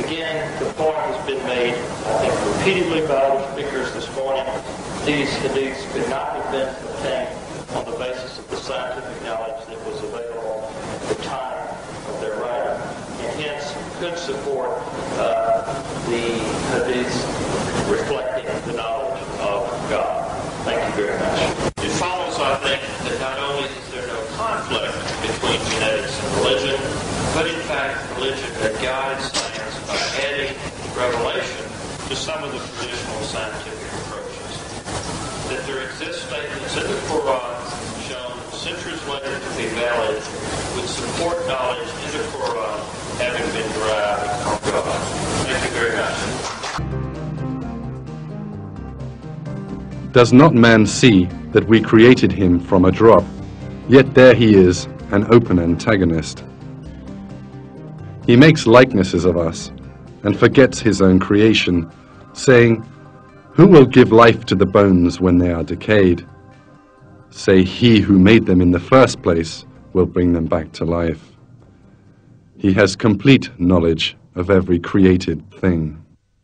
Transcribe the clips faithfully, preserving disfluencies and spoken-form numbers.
again, the point has been made, I think, repeatedly by other speakers this morning. These hadiths could not have been obtained on the basis of the scientific knowledge that was available at the time of their writing, and hence could support uh, the hadiths reflecting the knowledge of God. Thank you very much. It follows, I think, that not only is there no conflict between genetics and religion, but in fact, religion that guides science by adding revelation to some of the traditional scientific approaches. That there exist statements in the Quran shown centuries later to be valid would support knowledge in the Quran having been derived from God. Thank you very much. Does not man see that we created him from a drop? Yet there he is, an open antagonist. He makes likenesses of us and forgets his own creation, saying, "Who will give life to the bones when they are decayed?" Say, he who made them in the first place will bring them back to life. He has complete knowledge of every created thing.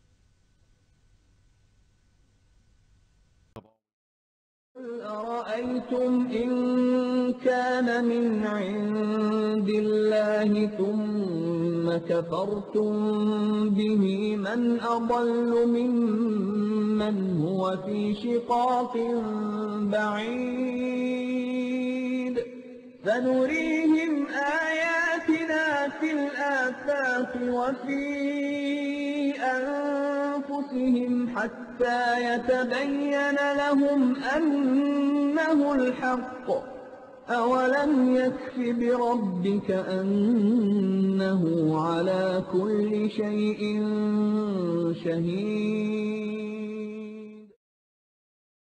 أرأيتم إن كان من عند الله ثم كفرتم به من أضل ممن هو في شقاق بعيد سنريهم آياتنا في الآفاق وفي أنفسهم حتى يتبين لهم أنه الحق أولم يكف بربك أنه على كل شيء شهيد